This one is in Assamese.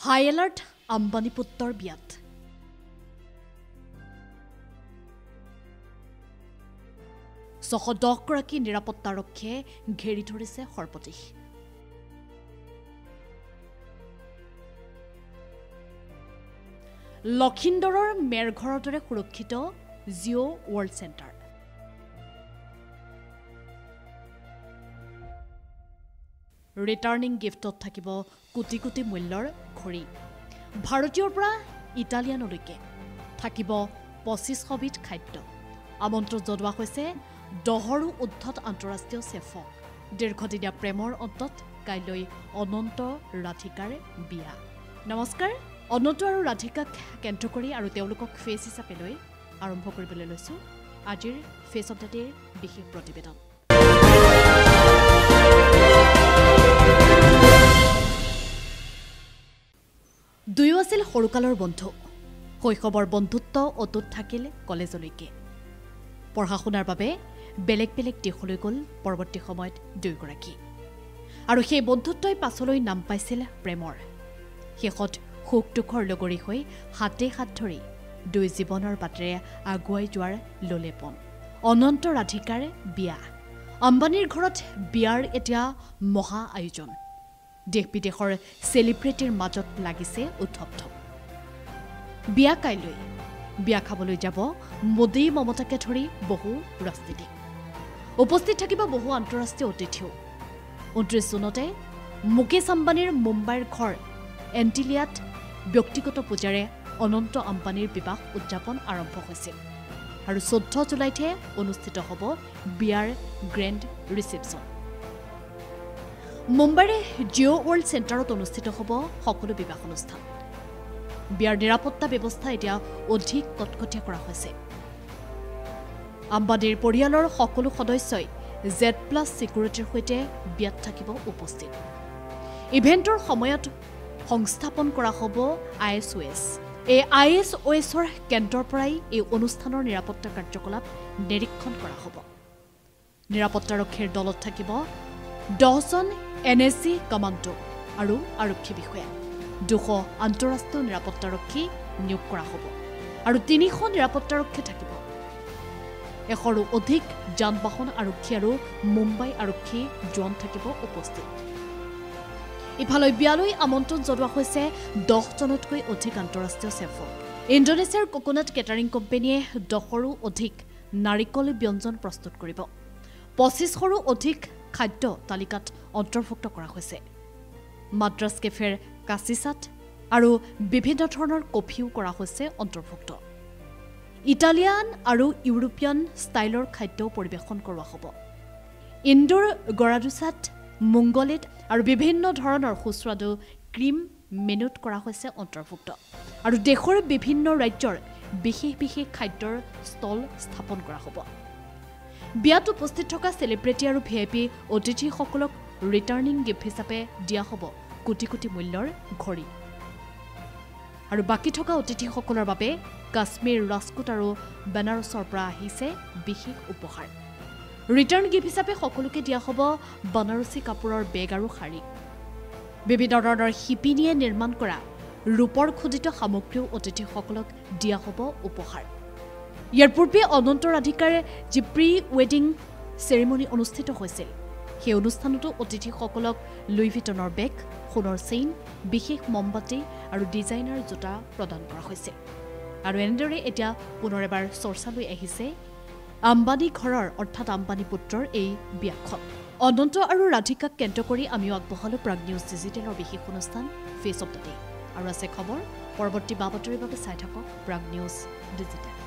হাই এলাৰ্ট আম্বানী পুত্ৰৰ বিয়াত ছশ 10 গৰাকী নিৰাপত্তাৰক্ষীয়ে ঘেৰি ধৰিছে সৰ্বদিশ লখিন্দৰৰ মেৰঘৰৰ দৰে সুৰক্ষিত জিঅ' ৱৰ্ল্ড চেণ্টাৰ ৰিটাৰ্নিং গিফ্টত থাকিব কোটি কোটি মূল্যৰ ঘড়ী ভাৰতীয়ৰ পৰা ইটালিয়ানলৈকে থাকিব 2500 বিধ খাদ্য আমন্ত্ৰণ জনোৱা হৈছে 10ৰো উদ্ধত আন্তঃৰাষ্ট্ৰীয় চেফক দীৰ্ঘদিনীয়া প্ৰেমৰ অন্তত কাইলৈ অনন্ত ৰাধিকাৰ বিয়া নমস্কাৰ অনন্ত আৰু ৰাধিকাক কেন্দ্ৰ কৰি আৰু তেওঁলোকক ফেচ হিচাপে লৈ আৰম্ভ কৰিবলৈ লৈছো আজিৰ ফেচ অফ দ্য ডেৰ বিশেষ প্ৰতিবেদন দুয়ো আছিল সৰুকালৰ বন্ধু শৈশৱৰ বন্ধুত্ব অটুট থাকিল কলেজলৈকে পঢ়া শুনাৰ বাবে বেলেগ বেলেগ দেশলৈ গ'ল পৰৱৰ্তী সময়ত দুয়োগৰাকী আৰু সেই বন্ধুত্বই পাছলৈ নাম পাইছিল প্ৰেমৰ শেষত সুখ দুখৰ লগৰী হৈ হাতে হাত ধৰি দুই জীৱনৰ বাটেৰে আগুৱাই যোৱাৰ লোলেপন অনন্ত ৰাধিকাৰ বিয়া আম্বানীৰ ঘৰত বিয়াৰ এতিয়া মহা আয়োজন দেশ বিদেশৰ সেলিব্ৰিটিৰ মাজত লাগিছে উৎসৱ বিয়া কাইলৈ বিয়া খাবলৈ যাব মোদী মমতাকে ধৰি বহু ৰাজনীতিক উপস্থিত থাকিব বহু আন্তঃৰাষ্ট্ৰীয় অতিথিও 29 জুনতে মুকেশ আম্বানীৰ মুম্বাইৰ ঘৰ এণ্টিলিয়াত ব্যক্তিগত পূজাৰে অনন্ত আম্বানীৰ বিবাহ উদযাপন আৰম্ভ হৈছিল আৰু 14 জুলাইতে অনুষ্ঠিত হ'ব বিয়াৰ গ্ৰেণ্ড ৰিচেপশ্যন মুম্বাইৰ জিঅ' ৱৰ্ল্ড চেণ্টাৰত অনুষ্ঠিত হ'ব সকলো বিবাহ অনুষ্ঠান বিয়াৰ নিৰাপত্তা ব্যৱস্থা এতিয়া অধিক কটকটীয়া কৰা হৈছে আম্বানীৰ পৰিয়ালৰ সকলো সদস্যই Z+ সিকিউৰিটিৰ সৈতে বিয়াত থাকিব উপস্থিত ইভেণ্টৰ সময়ত সংস্থাপন কৰা হ'ব ISOS এই ISOSৰ কেন্দ্ৰৰ পৰাই এই অনুষ্ঠানৰ নিৰাপত্তা কাৰ্যকলাপ নিৰীক্ষণ কৰা হ'ব নিৰাপত্তাৰক্ষীৰ দলত থাকিব 10জন NSG কমাণ্ডো আৰু আৰক্ষী বিষয়া 200 আন্তঃৰাষ্ট্ৰীয় নিৰাপত্তাৰক্ষী নিয়োগ কৰা হ'ব আৰু 300 নিৰাপত্তাৰক্ষী থাকিব 100ৰো অধিক যান-বাহন আৰক্ষী আৰু মুম্বাই আৰক্ষী জোৱান থাকিব উপস্থিত ইফালে বিয়ালৈ আমন্ত্ৰণ জনোৱা হৈছে 10জনতকৈ অধিক আন্তঃৰাষ্ট্ৰীয় চেফক ইণ্ডোনেছিয়াৰ কোকোনাট কেটাৰিং কোম্পানীয়ে 10ৰো অধিক নাৰিকল ব্যঞ্জন প্ৰস্তুত কৰিব 2500ৰো অধিক খাদ্য তালিকাত অন্তৰ্ভুক্ত কৰা হৈছে মাদ্ৰাছ কেফেৰ কাচিচাট আৰু বিভিন্ন ধৰণৰ কফিও কৰা হৈছে অন্তৰ্ভুক্ত ইটালিয়ান আৰু ইউৰোপিয়ান ষ্টাইলৰ খাদ্য পৰিৱেশন কৰা হ'ব ইণ্ডোৰ গৰাডুচাট মুংগলেট আৰু বিভিন্ন ধৰণৰ সুস্বাদু ক্ৰীম মেনুত কৰা হৈছে অন্তৰ্ভুক্ত আৰু দেশৰ বিভিন্ন ৰাজ্যৰ বিশেষ বিশেষ খাদ্যৰ ষ্টল স্থাপন কৰা হ'ব বিয়াত উপস্থিত থকা সেলিব্ৰিটি আৰু VIP অতিথিসকলক ৰিটাৰ্নিং গিফ্ট হিচাপে দিয়া হ'ব কোটি কোটি মূল্যৰ ঘড়ী আৰু বাকি থকা অতিথিসকলৰ বাবে কাশ্মীৰ ৰাজকোট আৰু বেনাৰসৰ পৰা আহিছে বিশেষ উপহাৰ ৰিটাৰ্ণ গিফ্ট হিচাপে সকলোকে দিয়া হ'ব বনাৰসী কাপোৰৰ বেগ আৰু শাৰী বিভিন্ন ধৰণৰ শিপিনীয়ে নিৰ্মাণ কৰা ৰূপৰ খোদিত সামগ্ৰীও অতিথিসকলক দিয়া হ'ব উপহাৰ ইয়াৰ পূৰ্বে অনন্ত ৰাধিকাৰ যি প্ৰি ৱেডিং চেৰিমনি অনুষ্ঠিত হৈছিল সেই অনুষ্ঠানতো অতিথিসকলক লুই ভিটনৰ বেগ সোণৰ চেইন বিশেষ মমবাতি আৰু ডিজাইনাৰ জোতা প্ৰদান কৰা হৈছে আৰু এনেদৰে এতিয়া পুনৰ এবাৰ চৰ্চালৈ আহিছে আম্বানী ঘৰৰ অৰ্থাৎ আম্বানী পুত্ৰৰ এই বিয়াখন অনন্ত আৰু ৰাধিকাক কেন্দ্ৰ কৰি আমিও আগবঢ়ালো প্ৰাগ নিউজ ডিজিটেলৰ বিশেষ অনুষ্ঠান ফেচ অফ দ্য ডে আৰু আছে খবৰ পৰৱৰ্তী বাতৰিৰ বাবে চাই থাকক প্ৰাগ নিউজ ডিজিটেল